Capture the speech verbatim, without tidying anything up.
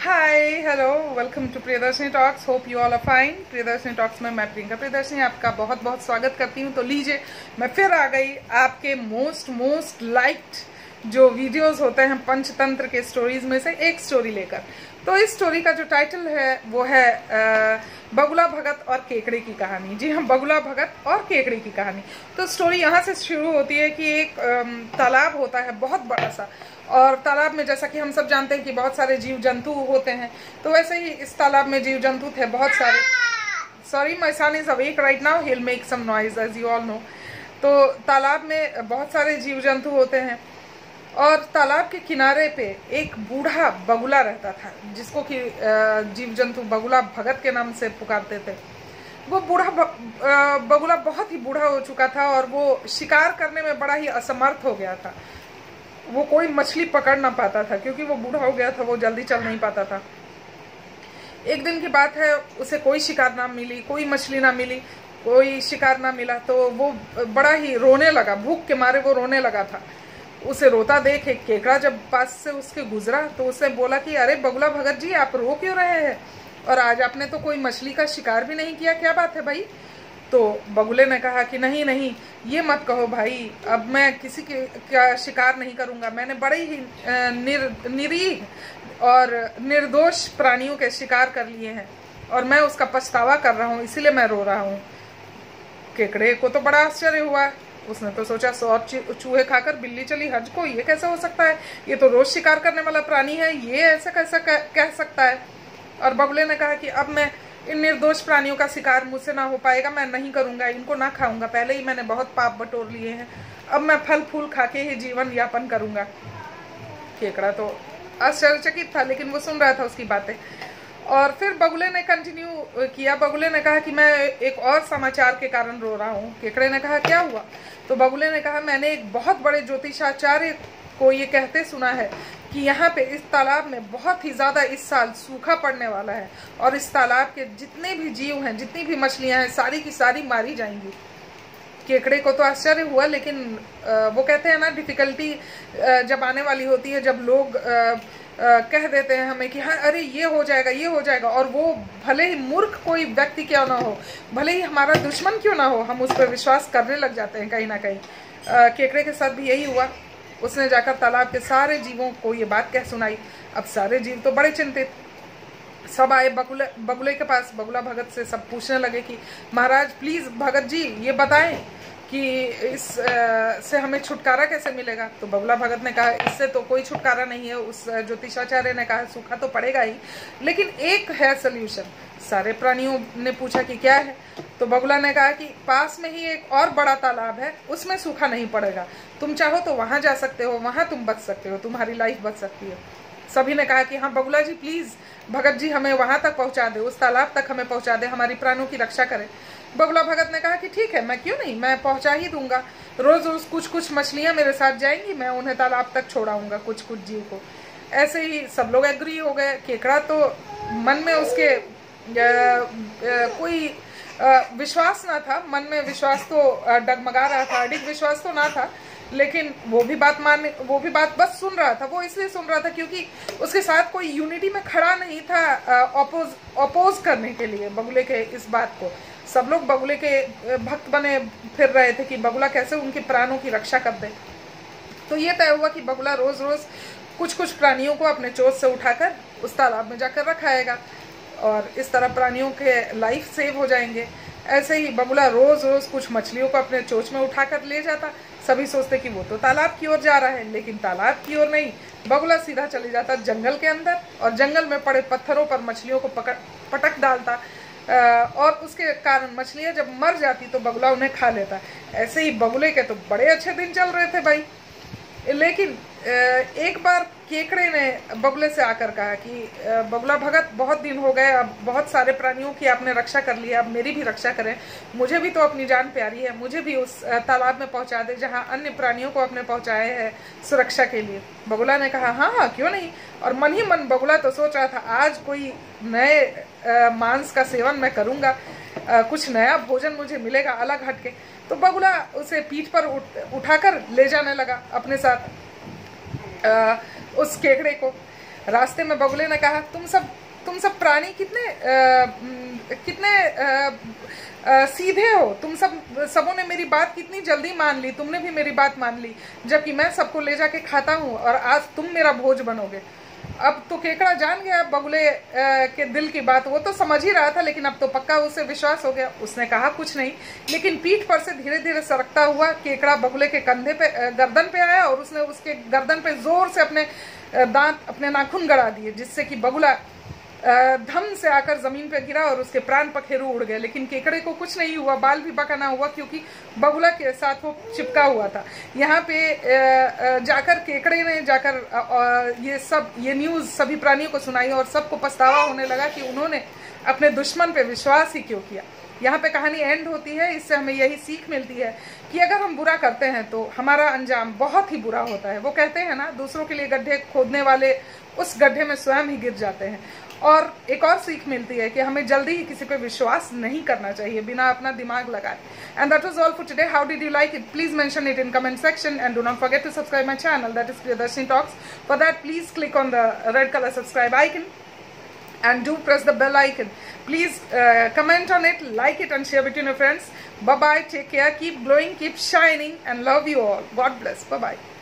Hi hello welcome to Priyadarshini talks. Hope you all are fine. Priyadarshini talks में मैं प्रियंका प्रियदर्शनी आपका बहुत बहुत स्वागत करती हूँ। तो लीजिए, मैं फिर आ गई आपके मोस्ट मोस्ट लाइक्ड जो वीडियोस होते हैं पंचतंत्र के स्टोरीज में से एक स्टोरी लेकर। तो इस स्टोरी का जो टाइटल है वो है आ, बगुला भगत और केकड़े की कहानी। जी हाँ, बगुला भगत और केकड़े की कहानी। तो स्टोरी यहाँ से शुरू होती है कि एक तालाब होता है बहुत बड़ा सा, और तालाब में जैसा कि हम सब जानते हैं कि बहुत सारे जीव जंतु होते हैं, तो वैसे ही इस तालाब में जीव जंतु थे बहुत सारे। Sorry, my son is awake right now, he will make some noise as you all know. तो तालाब में बहुत सारे जीव जंतु होते हैं, और तालाब के किनारे पे एक बूढ़ा बगुला रहता था जिसको कि जीव जंतु बगुला भगत के नाम से पुकारते थे। वो बूढ़ा बगुला बहुत ही बूढ़ा हो चुका था और वो शिकार करने में बड़ा ही असमर्थ हो गया था। वो कोई मछली पकड़ ना पाता था क्योंकि वो बूढ़ा हो गया था, वो जल्दी चल नहीं पाता था। एक दिन की बात है, उसे कोई शिकार ना मिली, कोई मछली ना मिली, कोई शिकार ना मिला, तो वो बड़ा ही रोने लगा। भूख के मारे वो रोने लगा था। उसे रोता देख एक केकड़ा जब पास से उसके गुजरा तो उसे बोला कि अरे बगुला भगत जी, आप रो क्यों रहे हैं? और आज आपने तो कोई मछली का शिकार भी नहीं किया, क्या बात है भाई? तो बगुले ने कहा कि नहीं नहीं, ये मत कहो भाई, अब मैं किसी के का शिकार नहीं करूंगा। मैंने बड़े ही निर, निरीह और निर्दोष प्राणियों के शिकार कर लिए हैं और मैं उसका पछतावा कर रहा हूँ, इसीलिए मैं रो रहा हूँ। केकड़े को तो बड़ा आश्चर्य हुआ। उसने तो सोचा सौ चूहे खाकर बिल्ली चली हज को, ये कैसे हो सकता है? ये तो रोज शिकार करने वाला प्राणी है, ये ऐसा कैसा कह सकता है? और बगुले ने कहा कि अब मैं इन निर्दोष प्राणियों का शिकार मुझसे ना हो पाएगा, मैं नहीं करूंगा, इनको ना खाऊंगा। पहले ही मैंने बहुत पाप बटोर लिए हैं, अब मैं फल फूल खा के ही जीवन यापन करूंगा। केकड़ा तो आश्चर्यचकित था, लेकिन वो सुन रहा था उसकी बातें। और फिर बगुले ने कंटिन्यू किया। बगुले ने कहा कि मैं एक और समाचार के कारण रो रहा हूँ। केकड़े ने कहा क्या हुआ? तो बगुले ने कहा मैंने एक बहुत बड़े ज्योतिषाचार्य को ये कहते सुना है कि यहाँ पे इस तालाब में बहुत ही ज्यादा इस साल सूखा पड़ने वाला है और इस तालाब के जितने भी जीव हैं, जितनी भी मछलियां हैं, सारी की सारी मारी जाएंगी। केकड़े को तो आश्चर्य हुआ, लेकिन वो कहते हैं ना, डिफिकल्टी जब आने वाली होती है, जब लोग कह देते हैं हमें कि हाँ अरे ये हो जाएगा ये हो जाएगा, और वो भले ही मूर्ख कोई व्यक्ति क्यों ना हो, भले ही हमारा दुश्मन क्यों ना हो, हम उस पर विश्वास करने लग जाते हैं कहीं ना कहीं। केकड़े के साथ भी यही हुआ। उसने जाकर तालाब के सारे जीवों को ये बात कह सुनाई। अब सारे जीव तो बड़े चिंतित, सब आए बगुले बगुले के पास। बगुला भगत से सब पूछने लगे कि महाराज प्लीज भगत जी ये बताएं कि इस आ, से हमें छुटकारा कैसे मिलेगा? तो बगुला भगत ने कहा इससे तो कोई छुटकारा नहीं है। उस ज्योतिषाचार्य ने कहा सूखा तो पड़ेगा ही, लेकिन एक है सोल्यूशन। सारे प्राणियों ने पूछा कि क्या है? तो बगुला ने कहा कि पास में ही एक और बड़ा तालाब है, उसमें सूखा नहीं पड़ेगा, तुम चाहो तो वहां जा सकते हो, वहां तुम बच सकते हो, तुम्हारी लाइफ बच सकती है। सभी ने कहा कि हाँ बगुला जी प्लीज भगत जी हमें वहां तक पहुंचा दे, उस तालाब तक हमें पहुंचा दे, हमारी प्राणों की रक्षा करे। बगुला भगत ने कहा कि ठीक है, मैं क्यों नहीं, मैं पहुंचा ही दूंगा। रोज रोज कुछ कुछ मछलियां मेरे साथ जाएंगी, मैं उन्हें तालाब तक छोड़ाऊंगा, कुछ कुछ जीव को। ऐसे ही सब लोग एग्री हो गए। केकड़ा तो मन में उसके आ, आ, कोई आ, विश्वास ना था, मन में विश्वास तो डगमगा रहा था, अडिग विश्वास तो ना था, लेकिन वो भी बात मान वो भी बात बस सुन रहा था। वो इसलिए सुन रहा था क्योंकि उसके साथ कोई यूनिटी में खड़ा नहीं था अपोज अपोज करने के लिए बगुले के इस बात को। सब लोग बगुले के भक्त बने फिर रहे थे कि बगुला कैसे उनके प्राणों की रक्षा कर दे। तो ये तय हुआ कि बगुला रोज रोज कुछ कुछ प्राणियों को अपने चोंच से उठाकर उस तालाब में जाकर रखाएगा और इस तरह प्राणियों के लाइफ सेव हो जाएंगे। ऐसे ही बगुला रोज रोज कुछ मछलियों को अपने चोंच में उठाकर ले जाता। सभी सोचते कि वो तो तालाब की ओर जा रहा है, लेकिन तालाब की ओर नहीं, बगुला सीधा चले जाता जंगल के अंदर और जंगल में पड़े पत्थरों पर मछलियों को पकड़ पटक डालता, और उसके कारण मछलियां जब मर जाती तो बगुला उन्हें खा लेता। ऐसे ही बगुले के तो बड़े अच्छे दिन चल रहे थे भाई। लेकिन एक बार केकड़े ने बगुले से आकर कहा कि बगुला भगत बहुत दिन हो गए, अब बहुत सारे प्राणियों की आपने रक्षा कर ली है, अब मेरी भी रक्षा करें, मुझे भी तो अपनी जान प्यारी है, मुझे भी उस तालाब में पहुंचा दे जहां अन्य प्राणियों को अपने पहुंचाए हैं सुरक्षा के लिए। बगुला ने कहा हाँ हाँ क्यों नहीं। और मन ही मन बगुला तो सोच रहा था आज कोई नए मांस का सेवन मैं करूंगा, कुछ नया भोजन मुझे मिलेगा अलग हटके। तो बगुला उसे पीठ पर उठ, उठाकर ले जाने लगा अपने साथ आ, उस केकड़े को। रास्ते में बगुले ने कहा, तुम सब तुम सब प्राणी कितने आ, कितने आ, आ, सीधे हो, तुम सब सबों ने मेरी बात कितनी जल्दी मान ली, तुमने भी मेरी बात मान ली, जबकि मैं सबको ले जाके खाता हूँ और आज तुम मेरा भोज बनोगे। अब तो केकड़ा जान गया बगुले के दिल की बात, वो तो समझ ही रहा था, लेकिन अब तो पक्का उसे विश्वास हो गया। उसने कहा कुछ नहीं, लेकिन पीठ पर से धीरे धीरे सरकता हुआ केकड़ा बगुले के कंधे पे गर्दन पे आया और उसने उसके गर्दन पे जोर से अपने दांत अपने नाखून गड़ा दिए, जिससे कि बगुला धम से आकर जमीन पे गिरा और उसके प्राण पखेरु उड़ गए। लेकिन केकड़े को कुछ नहीं हुआ, बाल भी बका ना हुआ, क्योंकि बगुला के साथ वो चिपका हुआ था। यहाँ पे जाकर केकड़े ने जाकर ये सब ये न्यूज सभी प्राणियों को सुनाई और सबको पछतावा होने लगा कि उन्होंने अपने दुश्मन पे विश्वास ही क्यों किया। यहाँ पे कहानी एंड होती है। इससे हमें यही सीख मिलती है कि अगर हम बुरा करते हैं तो हमारा अंजाम बहुत ही बुरा होता है। वो कहते हैं ना, दूसरों के लिए गड्ढे खोदने वाले उस गड्ढे में स्वयं ही गिर जाते हैं। और एक और सीख मिलती है कि हमें जल्दी ही किसी पे विश्वास नहीं करना चाहिए बिना अपना दिमाग लगाए। And that was all for today. How did you like it? Please mention it in comment section and do not forget to subscribe my channel, that is Priyadarshini talks. For that please click on the red colour subscribe icon and do press the bell icon. Please uh, comment on it, like it and share between your friends. Bye bye, take care, keep glowing, keep shining and love you all. God bless. Bye bye.